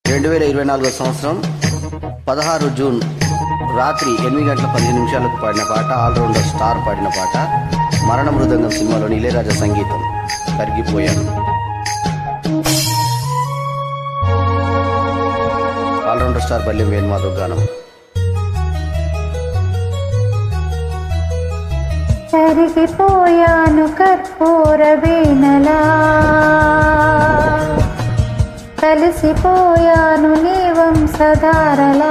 2024 సంవత్సరం 16 జూన్ రాత్రి 8:15 పాడిన పాట, ఆల్రౌండర్ స్టార్ పాడిన పాట, మరణ మృదంగం సినిమాలోని ఇళయరాజా సంగీతం. కరిగిపోయాను. ఆల్రౌండర్ స్టార్ బల్యం వేణుమాధవ్ గానం. కరిగిపోయాను కర్పూర వీణలా, కలిసిపోయాను నీ వంశధారలా,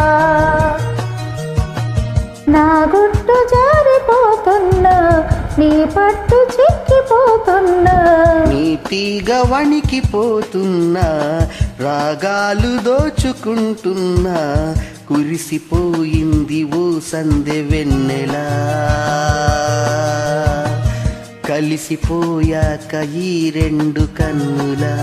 నా గుట్టు జారిపోతున్నా, నీ పట్టు చిక్కిపోతున్నా, నీ తీగ వణికిపోతున్నా, రాగాలు దోచుకుంటున్నా, కురిసిపోయింది ఓ సందె వెన్నెలా, కలిసిపోయాక ఈ రెండు కన్నులా.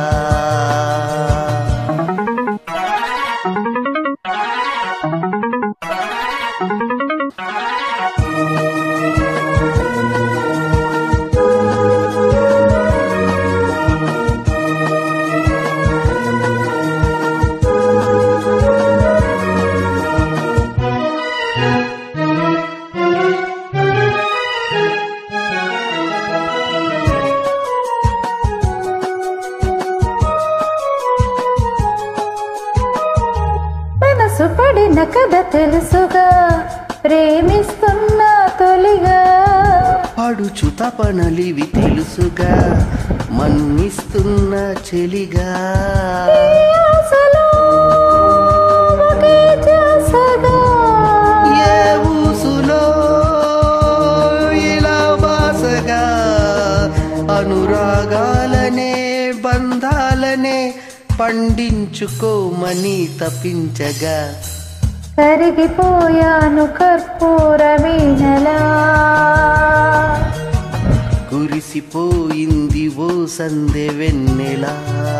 పడిన కథ తెలుసుగా, ప్రేమిస్తున్నా తొలిగా, పడుచు తపనలివి తెలుసుగా, మన్నిస్తున్న చెలిగా, ఏ ఊసులో ఇలా బాసగా, అనురాగాలనే బంధాలనే పండించుకోమని తప్పించగా, కరిగిపోయాను కర్పూర వీణలా, కురిసిపోయింది ఓ సందె వెన్నెలా,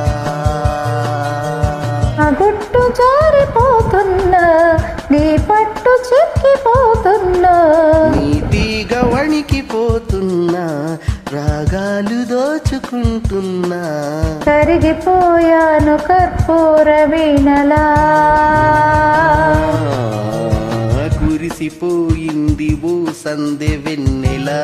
గుట్టు జారిపోతున్నా, నీ పట్టు చిక్కిపోతున్నా, నీ తీగ వణికిపోతున్నా, రాగాలు దోచుకుంటున్నా, కరిగిపోయాను కర్పూర వీణలా, కురిసిపోయింది ఓ సందె వెన్నెలా.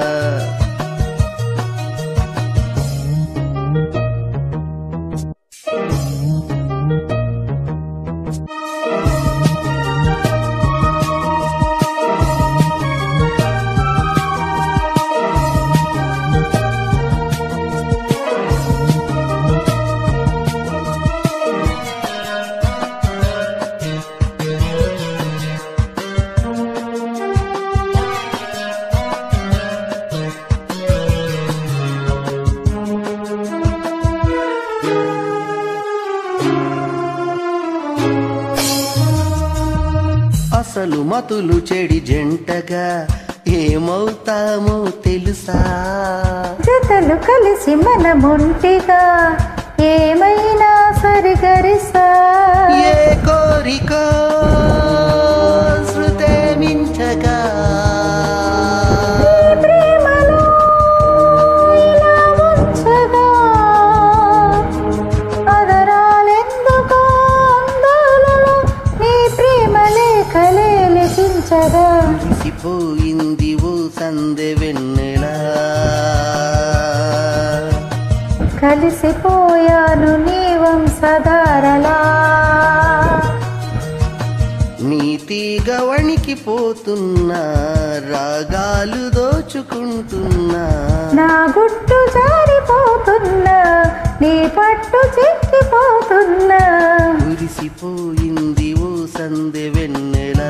అసలు మతులు చెడి జంటగా ఏమవుతామో తెలుసా, జతలు కలిసి మనముంటిగా ఏమైనా సరిగరిసా, ఏ కోరిక శృతే మించగా, ప్రేమలో ఇలా ఉంచగా, అదరాలెందుకో అందాలలో నీ ప్రేమ లేఖలే లిఖించగా, కురిసిపోయింది ఓ సందె వెన్నెలా, కలిసిపోయాను నీ వంశధారలా, నీ తీగ వణికిపోతున్నా, రాగాలు దోచుకుంటున్నా, నా గుట్టు జారిపోతున్నా, నీ పట్టు చిక్కిపోతున్నా, కురిసిపోయింది ఓ సందె వెన్నెలా,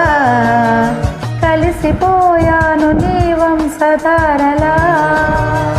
కలిసిపోయాను నీ వంశధారలా.